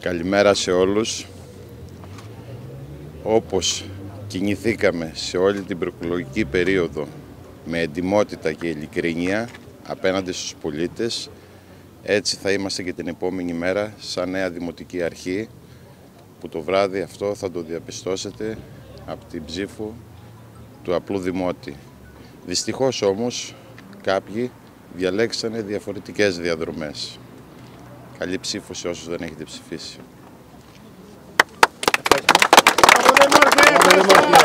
Καλημέρα σε όλους. Όπως κινηθήκαμε σε όλη την προεκλογική περίοδο με εντιμότητα και ειλικρίνεια απέναντι στους πολίτες, έτσι θα είμαστε και την επόμενη μέρα σαν νέα Δημοτική Αρχή, που το βράδυ αυτό θα το διαπιστώσετε από την ψήφο του απλού Δημότη. Δυστυχώς όμως κάποιοι διαλέξανε διαφορετικές διαδρομές. Καλή ψήφο σε όσους δεν έχετε ψηφίσει.